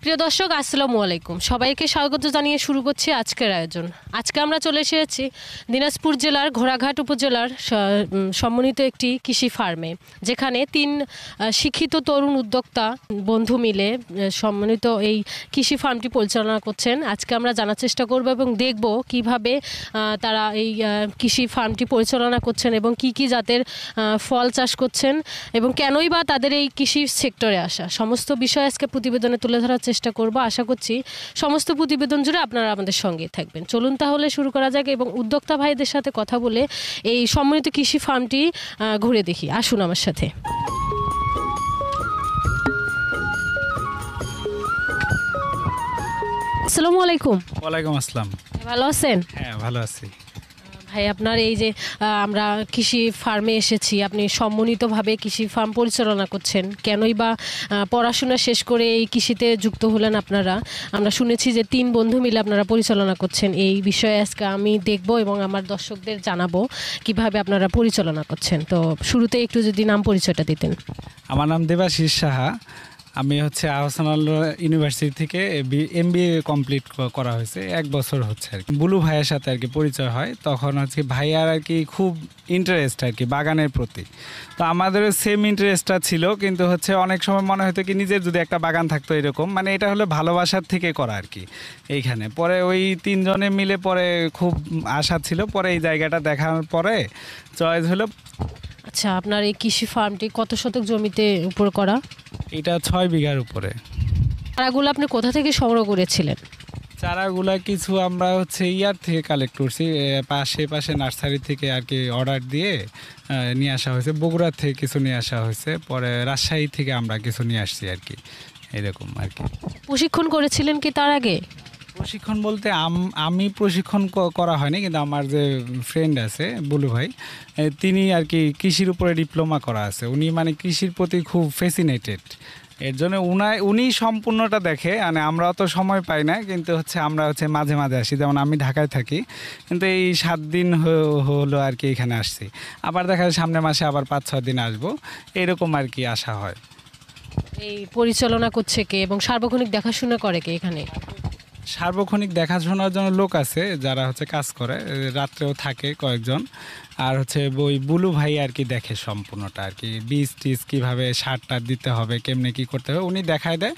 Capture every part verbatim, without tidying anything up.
প্রিয় দর্শক আসসালামু আলাইকুম, সবাইকে স্বাগত জানিয়ে শুরু করছি আজকের আয়োজন। আজকে আমরা চলে এসেছি দিনাজপুর জেলার ঘোড়াঘাট উপজেলার সমন্বিত একটি কৃষি ফার্মে, যেখানে তিন শিক্ষিত তরুণ উদ্যোক্তা বন্ধু মিলে সমন্বিত এই কৃষি ফার্মটি পরিচালনা করছেন। আজকে আমরা জানার চেষ্টা করব এবং দেখব কিভাবে তারা এই কৃষি ফার্মটি পরিচালনা করছেন এবং কি কি জাতের ফল চাষ করছেন এবং কেনই বা তাদের এই কৃষি সেক্টরে আসা, সমস্ত বিষয় আজকে প্রতিবেদনে তুলে ধরার চেষ্টা করব। আশা করছি সমস্ত প্রতিবেদন জুড়ে আপনারা আমাদের সঙ্গে থাকবেন। চলুন তাহলে শুরু করা যাক এবং উদ্যোক্তা ভাইদের সাথে কথা বলে এই সমন্বিত কৃষি ফার্মটি ঘুরে দেখি। আসুন আমার সাথে। আসসালামু আলাইকুম। ওয়ালাইকুম আসসালাম। ভালো আছেন? হ্যাঁ, ভালো আছি। ভাই, আপনার এই যে আমরা কৃষি ফার্মে এসেছি, আপনি সমন্বিতভাবে কৃষি ফার্ম পরিচালনা করছেন, কেনই বা পড়াশোনা শেষ করে এই কৃষিতে যুক্ত হলেন আপনারা? আমরা শুনেছি যে তিন বন্ধু মিলে আপনারা পরিচালনা করছেন। এই বিষয়ে আজকে আমি দেখব এবং আমার দর্শকদের জানাবো কিভাবে আপনারা পরিচালনা করছেন। তো শুরুতে একটু যদি নাম পরিচয়টা দিতেন। আমার নাম দেবাশিস সাহা। আমি হচ্ছে আহসানাল ইউনিভার্সিটি থেকে এম বি এ কমপ্লিট করা হয়েছে, এক বছর হচ্ছে আর কি। বুলু ভাইয়ের সাথে আর কি পরিচয় হয়, তখন হচ্ছে ভাইয়ার আর কি খুব ইন্টারেস্ট আর কি বাগানের প্রতি। তো আমাদেরও সেম ইন্টারেস্টটা ছিল, কিন্তু হচ্ছে অনেক সময় মনে হতো কি নিজের যদি একটা বাগান থাকতো এরকম, মানে এটা হলো ভালোবাসার থেকে করা আর কি এইখানে। পরে ওই তিনজনে মিলে পরে খুব আশা ছিল, পরে এই জায়গাটা দেখার পরে চয়েস হলো। আচ্ছা, আপনার এই কৃষি ফার্মটি কত শতক জমিতে উপর করা? এটা ছয় বিঘার উপরে। চারাগুলো আপনি কোথা থেকে সংগ্রহ করেছিলেন? চারাগুলা কিছু আমরা হচ্ছে ইয়ার থেকে কালেক্ট করছি, পাশে পাশে নার্সারি থেকে আর কি অর্ডার দিয়ে নিয়ে আসা হয়েছে। বগুড়ার থেকে কিছু নিয়ে আসা হয়েছে, পরে রাজশাহী থেকে আমরা কিছু নিয়ে আসছি আর কি, এরকম আর কি। প্রশিক্ষণ করেছিলেন কি তার আগে? প্রশিক্ষণ বলতে আমি প্রশিক্ষণ করা হয়নি, কিন্তু আমার যে ফ্রেন্ড আছে বুলু ভাই, তিনি আর কি কৃষির উপরে ডিপ্লোমা করা আছে। উনি মানে কৃষির প্রতি খুব ফ্যাসিনেটেড, এর জন্য উনায় উনি সম্পূর্ণটা দেখে। মানে আমরা অত সময় পাই না, কিন্তু হচ্ছে আমরা হচ্ছে মাঝে মাঝে আসি। যেমন আমি ঢাকায় থাকি, কিন্তু এই সাত দিন হলো আর কি এখানে আসছি। আবার দেখা যায় সামনের মাসে আবার পাঁচ ছয় দিন আসবো, এরকম আর কি আসা হয়। এই পরিচালনা করছে কে এবং সার্বক্ষণিক দেখাশোনা করে কে এখানে? সার্বক্ষণিক দেখাশোনার জন্য লোক আছে যারা হচ্ছে কাজ করে, রাত্রেও থাকে কয়েকজন। আর হচ্ছে ওই বুলু ভাই আর কি দেখে সম্পূর্ণটা আর কি, বীজ টিজ কীভাবে সারটা দিতে হবে, কেমনে কি করতে হবে উনি দেখায় দেয়।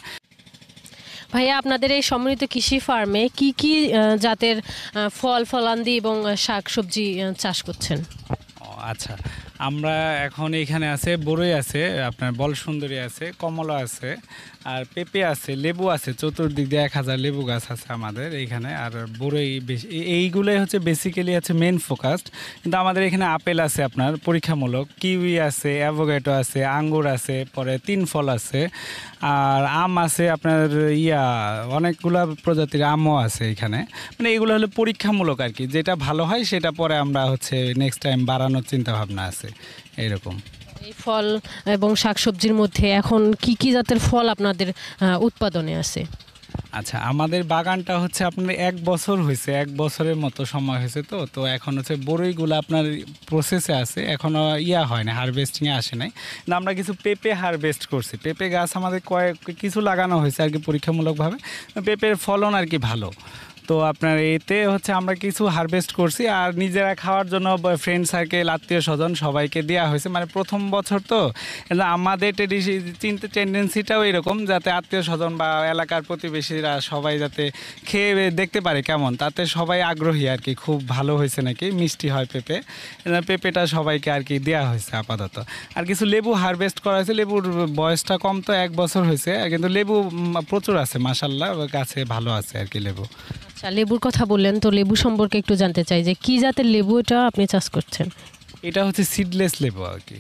ভাইয়া, আপনাদের এই সমন্বিত কৃষি ফার্মে কি কি জাতের ফল ফলান্দি এবং শাক সবজি চাষ করছেন? আচ্ছা, আমরা এখন এখানে আছে বড়ই আছে, আপনার বল সুন্দরী আছে, কমলা আছে, আর পেঁপে আছে, লেবু আছে। চতুর্দিক দিয়ে এক হাজার লেবু গাছ আছে আমাদের এইখানে। আর বড়ই বেশি, এইগুলোই হচ্ছে বেসিক্যালি হচ্ছে মেন ফোকাসড। কিন্তু আমাদের এখানে আপেল আছে আপনার পরীক্ষামূলক, কিউই আছে, অ্যাভোকাডো আছে, আঙ্গুর আছে, পরে তিন ফল আছে, আর আম আছে আপনার ইয়া অনেকগুলা প্রজাতির আমও আছে এখানে। মানে এগুলো হলো পরীক্ষামূলক আর কি, যেটা ভালো হয় সেটা পরে আমরা হচ্ছে নেক্সট টাইম বাড়ানোর চিন্তা ভাবনা আছে এইরকম। এই ফল এবং শাকসবজির মধ্যে এখন কি কি জাতের ফল আপনাদের উৎপাদনে আছে? আচ্ছা, আমাদের বাগানটা হচ্ছে আপনার এক বছর হয়েছে, এক বছরের মতো সময় হয়েছে। তো তো এখন হচ্ছে বড়ইগুলো আপনার প্রসেসে আছে, এখনও ইয়া হয় না, হারভেস্টিংয়ে আসে নাই। কিন্তু আমরা কিছু পেঁপে হারভেস্ট করছি। পেঁপে গাছ আমাদের কয়েক কিছু লাগানো হয়েছে আর কি পরীক্ষামূলকভাবে। পেঁপের ফলন আর কি ভালো। তো আপনার এতে হচ্ছে আমরা কিছু হারভেস্ট করছি, আর নিজেরা খাওয়ার জন্য ফ্রেন্ড সার্কেল আত্মীয় স্বজন সবাইকে দেওয়া হয়েছে। মানে প্রথম বছর তো আমাদের চিন্তা টেন্ডেন্সিটাও এরকম, যাতে আত্মীয় স্বজন বা এলাকার প্রতিবেশীরা সবাই যাতে খেয়ে দেখতে পারে কেমন, তাতে সবাই আগ্রহী আর কি। খুব ভালো হয়েছে নাকি, মিষ্টি হয় পেঁপে, পেঁপেটা সবাইকে আর কি দেওয়া হয়েছে আপাতত। আর কিছু লেবু হারভেস্ট করা হয়েছে। লেবুর বয়সটা কম, তো এক বছর হয়েছে, কিন্তু লেবু প্রচুর আছে মাশাআল্লাহ, গাছে ভালো আছে আর কি লেবু। আচ্ছা, লেবুর কথা বললেন, তো লেবু সম্পর্কে একটু জানতে চাই যে কি জাতের লেবু এটা আপনি চাষ করছেন? এটা হচ্ছে সিডলেস লেবু আর কি।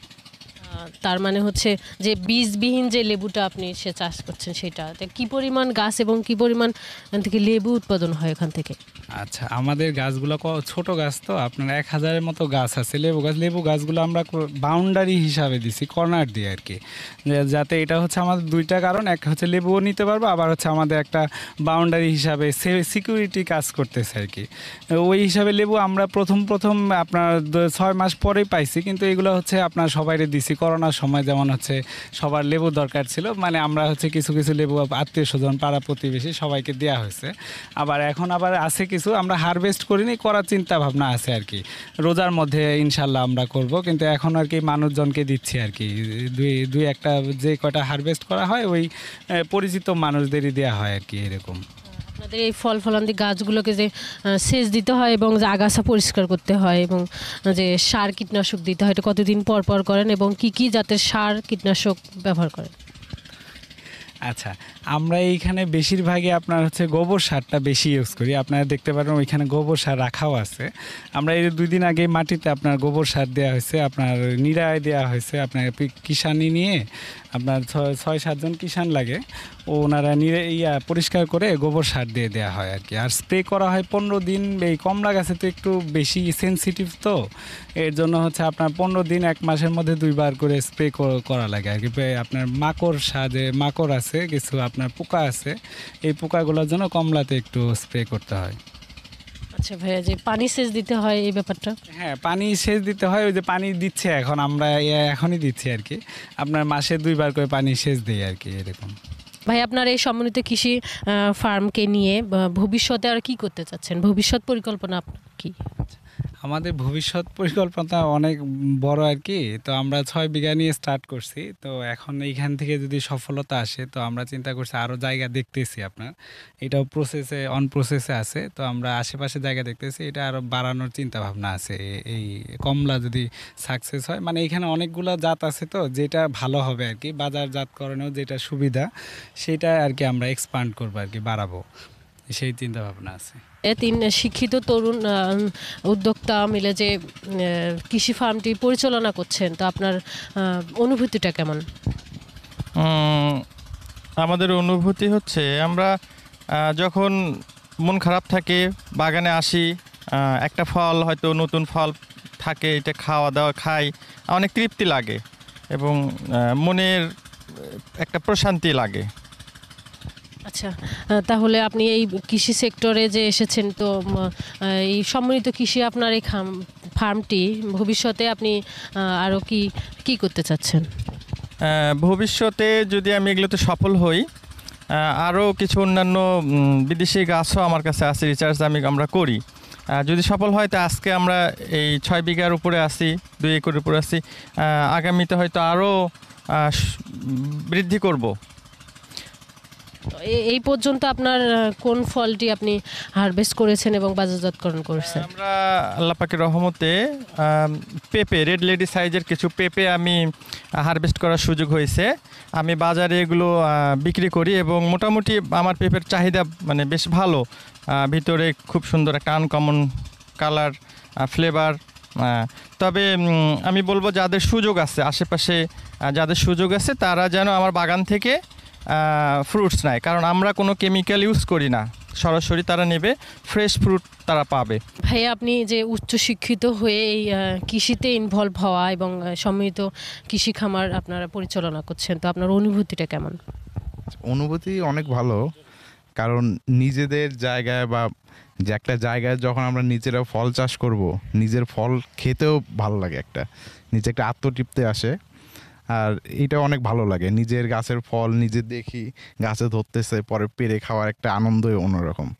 তার মানে হচ্ছে যে বীজবিহীন যে লেবুটা আপনি সে চাষ করছেন, সেটা কি পরিমাণ গাছ এবং কি পরিমাণ থেকে লেবু উৎপাদন হয় এখান থেকে? আচ্ছা, আমাদের গাছগুলো ছোট গাছ, তো আপনার এক হাজারের মতো গাছ আছে লেবু গাছ। লেবু গাছগুলো আমরা বাউন্ডারি হিসাবে দিছি, কর্নার দিয়ে আর কি, যাতে এটা হচ্ছে আমাদের দুইটা কারণ, এক হচ্ছে লেবুও নিতে পারবো, আবার হচ্ছে আমাদের একটা বাউন্ডারি হিসাবে সিকিউরিটি কাজ করতেছে আর কি। ওই হিসাবে লেবু আমরা প্রথম প্রথম আপনার ছয় মাস পরেই পাইছি, কিন্তু এগুলো হচ্ছে আপনার সবাইরে দিছি করোনার সময় যেমন হচ্ছে সবার লেবু দরকার ছিল, মানে আমরা হচ্ছে কিছু কিছু লেবু আত্মীয় স্বজন পাড়া প্রতিবেশী সবাইকে দেওয়া হয়েছে। আবার এখন আবার আছে কিছু আমরা হারভেস্ট করিনি, করার চিন্তা ভাবনা আছে আর কি, রোজার মধ্যে ইনশাল্লাহ আমরা করব, কিন্তু এখন আর কি মানুষজনকে দিচ্ছি আর কি, দুই দুই একটা যে কটা হারভেস্ট করা হয় ওই পরিচিত মানুষদেরই দেওয়া হয় আর কি এরকম। আপনাদের এই ফল ফলান্তি গাছগুলোকে যে সেচ দিতে হয় এবং যে আগাছা পরিষ্কার করতে হয় এবং যে সার কীটনাশক দিতে হয়, এটা কতদিন পর পর করেন এবং কি কি জাতের সার কীটনাশক ব্যবহার করেন? আচ্ছা, আমরা এইখানে বেশিরভাগই আপনার হচ্ছে গোবর সারটা বেশি ইউজ করি। আপনারা দেখতে পারেন ওইখানে গোবর সার রাখাও আছে। আমরা এই দুই দিন আগে মাটিতে আপনার গোবর সার দেওয়া হয়েছে, আপনার নিড়ায় দেওয়া হয়েছে, আপনার কিষানি নিয়ে আপনার ছয় ছয় সাতজন কিষান লাগে, ওনারা নিড়ে ইয়া পরিষ্কার করে গোবর সার দিয়ে দেওয়া হয় আর কি। আর স্প্রে করা হয় পনেরো দিন। এই কমলা গাছে তো একটু বেশি সেনসিটিভ, তো এর জন্য হচ্ছে আপনার পনেরো দিন এক মাসের মধ্যে দুইবার করে স্প্রে করা লাগে আর কি। আপনার মাকড় সাজে মাকড় আছে কিছু, আপনার পোকা আছে, এই পোকাগুলোর জন্য কমলাতে একটু স্প্রে করতে হয়। আচ্ছা ভাইয়া, যে পানি সেচ দিতে হয় এই ব্যাপারটা? হ্যাঁ, পানি সেচ দিতে হয়, ওই যে পানি দিচ্ছে এখন আমরা এখনই দিচ্ছি আর কি, আপনার মাসে দুইবার করে পানি সেচ দিই আর কি এরকম। ভাই, আপনার এই সমন্বিত কৃষি ফার্মকে নিয়ে ভবিষ্যতে আর কি করতে চাচ্ছেন? ভবিষ্যৎ পরিকল্পনা আপনার কি? আমাদের ভবিষ্যৎ পরিকল্পনা অনেক বড় আর কি। তো আমরা ছয় বিঘা নিয়ে স্টার্ট করছি, তো এখন এইখান থেকে যদি সফলতা আসে তো আমরা চিন্তা করছি আরও জায়গা দেখতেছি, আপনার এটাও প্রসেসে অন প্রসেসে আছে, তো আমরা আশেপাশে জায়গা দেখতেছি, এটা আরও বাড়ানোর চিন্তা ভাবনা আছে। এই কমলা যদি সাকসেস হয়, মানে এখানে অনেকগুলো জাত আছে, তো যেটা ভালো হবে আর কি, বাজারজাতকরণেও যেটা সুবিধা সেটা আর কি আমরা এক্সপান্ড করবো আর কি, বাড়াবো, সেই চিন্তা ভাবনা আছে। তিন শিক্ষিত তরুণ উদ্যোক্তা মিলে যে কৃষি ফার্মটি পরিচালনা করছেন, তো আপনার অনুভূতিটা কেমন? আমাদের অনুভূতি হচ্ছে আমরা যখন মন খারাপ থাকে বাগানে আসি, একটা ফল হয়তো নতুন ফল থাকে, এটা খাওয়া দাওয়া খাই, অনেক তৃপ্তি লাগে এবং মনের একটা প্রশান্তি লাগে। আচ্ছা, তাহলে আপনি এই কৃষি সেক্টরে যে এসেছেন, তো এই সম্মিলিত কৃষি আপনার এই ফার্মটি ভবিষ্যতে আপনি আরও কি কি করতে চাচ্ছেন? ভবিষ্যতে যদি আমি এগুলোতে সফল হই, আরও কিছু অন্যান্য বিদেশি গাছও আমার কাছে আছে, রিসার্চ আমি আমরা করি। যদি সফল হয় তো আজকে আমরা এই ছয় বিঘার উপরে আছি, দুই একরের উপরে আছি, আগামীতে হয়তো আরও বৃদ্ধি করব। এই পর্যন্ত আপনার কোন ফলটি আপনি হারভেস্ট করেছেন এবং বাজারজাতকরণ করেছেন? আমরা আল্লাহ পাকের রহমতে পেঁপে, রেড লেডি সাইজের কিছু পেঁপে আমি হারভেস্ট করার সুযোগ হয়েছে। আমি বাজারে এগুলো বিক্রি করি এবং মোটামুটি আমার পেঁপের চাহিদা মানে বেশ ভালো, ভিতরে খুব সুন্দর একটা আনকমন কালার, ফ্লেভার। তবে আমি বলবো যাদের সুযোগ আছে, আশেপাশে যাদের সুযোগ আছে তারা যেন আমার বাগান থেকে ফ্রুটস নেয়, কারণ আমরা কোনো কেমিক্যাল ইউজ করি না, সরাসরি তারা নেবে, ফ্রেশ ফ্রুট তারা পাবে। ভাই, আপনি যে উচ্চশিক্ষিত হয়ে এই কৃষিতে ইনভলভ হওয়া এবং সম্মিলিত কৃষি খামার আপনারা পরিচালনা করছেন, তো আপনার অনুভূতিটা কেমন? অনুভূতি অনেক ভালো, কারণ নিজেদের জায়গায় বা যে একটা জায়গায় যখন আমরা নিজেরা ফল চাষ করব, নিজের ফল খেতেও ভালো লাগে, একটা নিজে একটা আত্মতৃপ্তি আসে, আর এটা অনেক ভালো লাগে। নিজের গাছের ফল নিজে দেখি গাছে ধরতেছে, পরে পেরে খাওয়ার একটা আনন্দই অন্যরকম।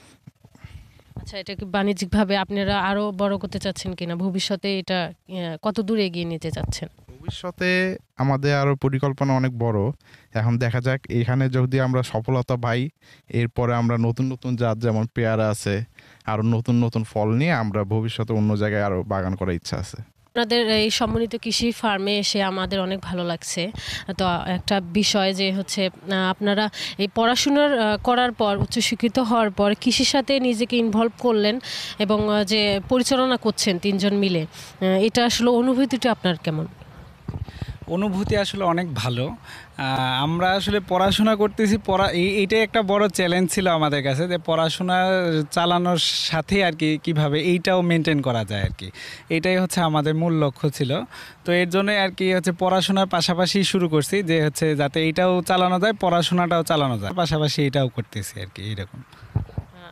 আচ্ছা, এটা কি বাণিজ্যিকভাবে আপনারা আরও বড় করতে চাচ্ছেন কিনা? ভবিষ্যতে এটা কত দূর এগিয়ে নিতে চাচ্ছেন? ভবিষ্যতে আমাদের আরও পরিকল্পনা অনেক বড়। এখন দেখা যাক এখানে যদি আমরা সফলতা পাই, এরপরে আমরা নতুন নতুন জাত যেমন পেয়ারা আছে, আরও নতুন নতুন ফল নিয়ে আমরা ভবিষ্যতে অন্য জায়গায় আরও বাগান করার ইচ্ছা আছে। আপনাদের এই সম্মিলিত কৃষি ফার্মে এসে আমাদের অনেক ভালো লাগছে। তো একটা বিষয় যে হচ্ছে আপনারা এই পড়াশোনার করার পর, উচ্চশিক্ষিত হওয়ার পর কৃষির সাথে নিজেকে ইনভলভ করলেন এবং যে পরিচালনা করছেন তিনজন মিলে, এটা আসলে অনুভূতিটা আপনার কেমন? অনুভূতি আসলে অনেক ভালো। আমরা আসলে পড়াশোনা করতেছি, পড়া এইটাই একটা বড় চ্যালেঞ্জ ছিল আমাদের কাছে, যে পড়াশোনা চালানোর সাথে আর কি কীভাবে এইটাও মেনটেন করা যায় আর কি, এইটাই হচ্ছে আমাদের মূল লক্ষ্য ছিল। তো এর জন্যই আর কি হচ্ছে পড়াশোনার পাশাপাশি শুরু করছি, যে হচ্ছে যাতে এইটাও চালানো যায়, পড়াশোনাটাও চালানো যায়, পাশাপাশি এটাও করতেছি আর কি, এইরকম।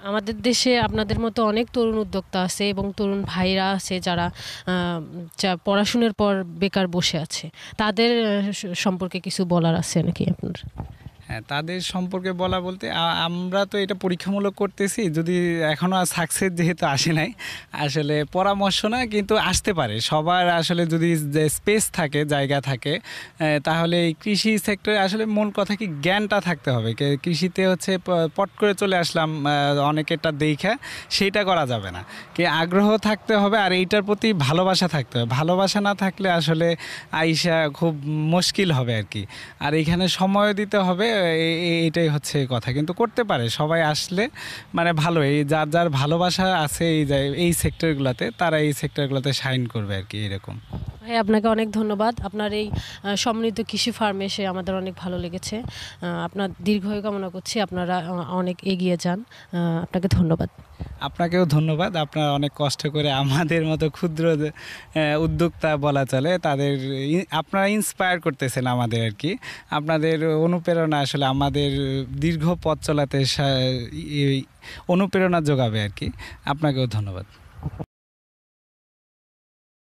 আমাদের দেশে আপনাদের মতো অনেক তরুণ উদ্যোক্তা আছে এবং তরুণ ভাইরা আছে যারা আহ, যা পড়াশোনার পর বেকার বসে আছে, তাদের আহ, স- সম্পর্কে কিছু বলার আছে নাকি আপনার? হ্যাঁ, তাদের সম্পর্কে বলা বলতে আ- আমরা তো এটা পরীক্ষামূলক করতেছি, যদি এখনও সাকসেস যেহেতু আসে নাই, আসলে পরামর্শ না কিন্তু আসতে পারে সবার। আসলে যদি স্পেস থাকে, জায়গা থাকে, আহ, তাহলে এই কৃষি সেক্টরে আসলে মূল কথা কি জ্ঞানটা থাকতে হবে। কে- কৃষিতে হচ্ছে প- পট করে চলে আসলাম আহ, অনেকেরটা দেখা, সেইটা করা যাবে না। কি আগ্রহ থাকতে হবে আর এইটার প্রতি ভালোবাসা থাকতে হবে। ভালোবাসা না থাকলে আসলে আইসা খুব মুশকিল হবে আর কি। আর এখানে সময় দিতে হবে, এ- এ- এটাই হচ্ছে কথা। কিন্তু করতে পারে সবাই আসলে, মানে ভালো, এই যার যার ভালোবাসা আছে এই যে- এই সেক্টরগুলোতে, তারা এই সেক্টরগুলোতে শাইন করবে আর কি, এরকম। ভাই আপনাকে অনেক ধন্যবাদ। আপনার এই আহ, সমৃদ্ধ কৃষি ফার্মে এসে আমাদের অনেক ভালো লেগেছে। আহ, আপনার দীর্ঘায়ু কামনা করছি, আপনারা আহ, অনেক এগিয়ে যান। আহ, আপনাকে ধন্যবাদ। আপনাকেও ধন্যবাদ। আপনারা অনেক কষ্ট করে আমাদের মতো ক্ষুদ্র যে, আহ, উদ্যোক্তা বলা চলে, তাদের ই- আপনারা ইন্সপায়ার করতেছেন আমাদের আর কি। আপনাদের অনুপ্রেরণা আসলে আমাদের দীর্ঘ পথ চলাতে সা- ই- ই- অনুপ্রেরণা যোগাবে আর কি। আপনাকেও ধন্যবাদ।